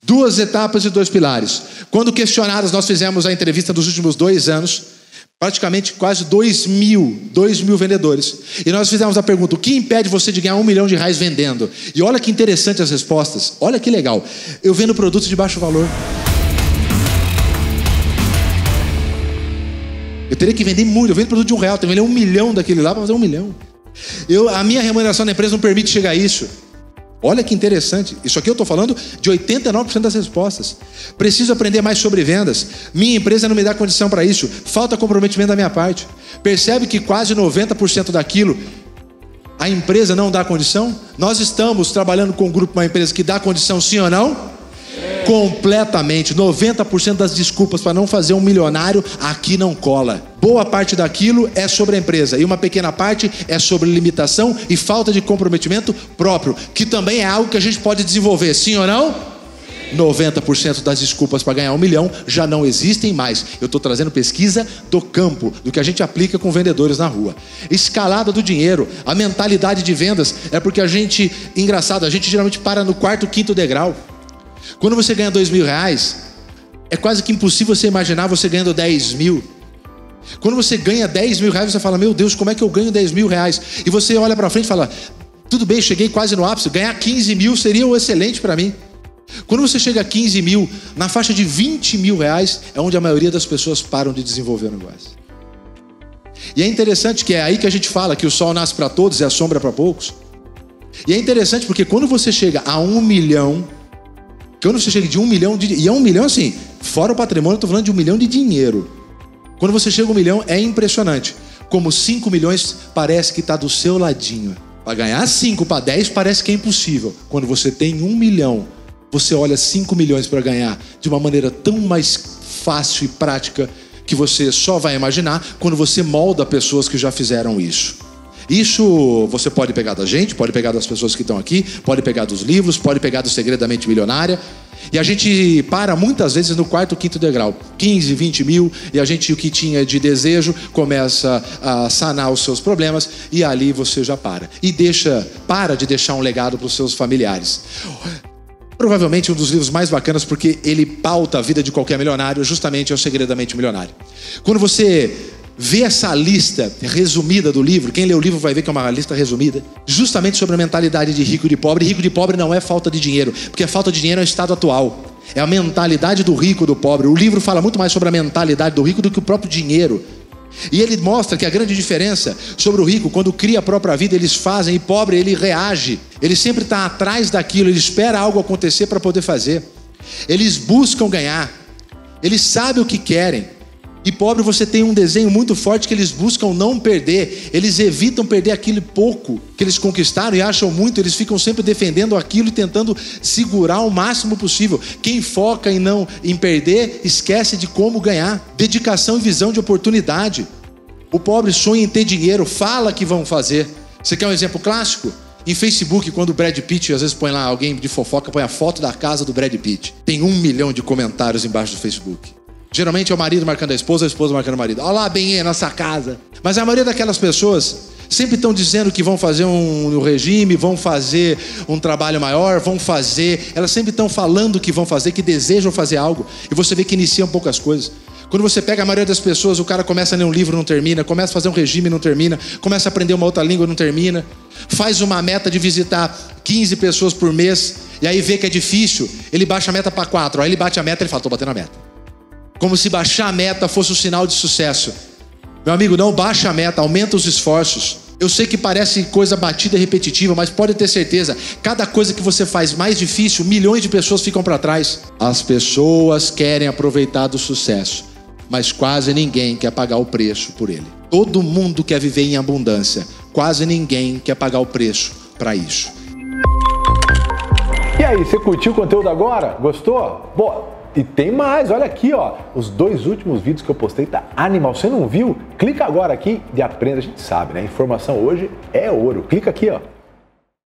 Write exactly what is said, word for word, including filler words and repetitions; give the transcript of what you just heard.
Duas etapas e dois pilares. Quando questionados, nós fizemos a entrevista dos últimos dois anos, praticamente quase dois mil, dois mil vendedores. E nós fizemos a pergunta: o que impede você de ganhar um milhão de reais vendendo? E olha que interessante as respostas. Olha que legal. Eu vendo produtos de baixo valor. Eu teria que vender muito. Eu vendo produto de um real. Tenho que vender um milhão daquele lá para fazer um milhão. Eu, a minha remuneração da empresa não permite chegar a isso. Olha que interessante. Isso aqui eu estou falando de oitenta e nove por cento das respostas. Preciso aprender mais sobre vendas. Minha empresa não me dá condição para isso. Falta comprometimento da minha parte. Percebe que quase noventa por cento daquilo a empresa não dá condição? Nós estamos trabalhando com um grupo, uma empresa que dá condição, sim ou não? É. Completamente. noventa por cento das desculpas para não fazer um milionário aqui não cola. Boa parte daquilo é sobre a empresa e uma pequena parte é sobre limitação e falta de comprometimento próprio, que também é algo que a gente pode desenvolver, sim ou não? Sim. noventa por cento das desculpas para ganhar um milhão já não existem mais. Eu estou trazendo pesquisa do campo, do que a gente aplica com vendedores na rua. Escalada do dinheiro, a mentalidade de vendas é porque a gente, engraçado, a gente geralmente para no quarto, quinto degrau. Quando você ganha dois mil reais, é quase que impossível você imaginar você ganhando dez mil. Quando você ganha dez mil reais, você fala: meu Deus, como é que eu ganho dez mil reais? E você olha para frente e fala: tudo bem, cheguei quase no ápice, ganhar quinze mil seria o excelente para mim. Quando você chega a quinze mil, na faixa de vinte mil reais, é onde a maioria das pessoas param de desenvolver o negócio. E é interessante que é aí que a gente fala que o sol nasce para todos e a sombra para poucos. E é interessante porque quando você chega a um milhão, quando você chega de um milhão, de, e é um milhão assim, fora o patrimônio, eu estou falando de um milhão de dinheiro. Quando você chega a um milhão, é impressionante. Como cinco milhões parece que está do seu ladinho. Para ganhar cinco para dez parece que é impossível. Quando você tem um milhão, você olha cinco milhões para ganhar de uma maneira tão mais fácil e prática que você só vai imaginar quando você molda pessoas que já fizeram isso. Isso você pode pegar da gente, pode pegar das pessoas que estão aqui, pode pegar dos livros, pode pegar do Segredo da Mente Milionária. E a gente para muitas vezes no quarto, quinto degrau, quinze, vinte mil, e a gente, o que tinha de desejo, começa a sanar os seus problemas, e ali você já para. E deixa, para de deixar um legado para os seus familiares. Provavelmente um dos livros mais bacanas, porque ele pauta a vida de qualquer milionário, justamente é o Segredo da Mente Milionária. Quando você vê essa lista resumida do livro, quem lê o livro vai ver que é uma lista resumida, justamente sobre a mentalidade de rico e de pobre. Rico e de pobre não é falta de dinheiro, porque a falta de dinheiro é o estado atual. É a mentalidade do rico e do pobre. O livro fala muito mais sobre a mentalidade do rico do que o próprio dinheiro. E ele mostra que a grande diferença sobre o rico, quando cria a própria vida, eles fazem, e pobre, ele reage. Ele sempre está atrás daquilo, ele espera algo acontecer para poder fazer. Eles buscam ganhar. Eles sabem o que querem. E pobre, você tem um desenho muito forte que eles buscam não perder. Eles evitam perder aquele pouco que eles conquistaram e acham muito. Eles ficam sempre defendendo aquilo e tentando segurar o máximo possível. Quem foca em não em perder, esquece de como ganhar. Dedicação e visão de oportunidade. O pobre sonha em ter dinheiro, fala que vão fazer. Você quer um exemplo clássico? Em Facebook, quando o Brad Pitt, às vezes põe lá alguém de fofoca, põe a foto da casa do Brad Pitt. Tem um milhão de comentários embaixo do Facebook. Geralmente é o marido marcando a esposa, a esposa marcando o marido. Olha lá, bem aí, nossa casa. Mas a maioria daquelas pessoas sempre estão dizendo que vão fazer um regime, vão fazer um trabalho maior, vão fazer... Elas sempre estão falando que vão fazer, que desejam fazer algo. E você vê que iniciam poucas coisas. Quando você pega a maioria das pessoas, o cara começa a ler um livro, não termina. Começa a fazer um regime, não termina. Começa a aprender uma outra língua, não termina. Faz uma meta de visitar quinze pessoas por mês. E aí vê que é difícil, ele baixa a meta para quatro. Aí ele bate a meta e ele fala: estou batendo a meta. Como se baixar a meta fosse um sinal de sucesso. Meu amigo, não baixa a meta, aumenta os esforços. Eu sei que parece coisa batida e repetitiva, mas pode ter certeza, cada coisa que você faz mais difícil, milhões de pessoas ficam para trás. As pessoas querem aproveitar do sucesso, mas quase ninguém quer pagar o preço por ele. Todo mundo quer viver em abundância, quase ninguém quer pagar o preço para isso. E aí, você curtiu o conteúdo agora? Gostou? Boa! E tem mais, olha aqui, ó, os dois últimos vídeos que eu postei tá animal. Você não viu? Clica agora aqui e aprenda. A gente sabe, né? Informação hoje é ouro. Clica aqui, ó.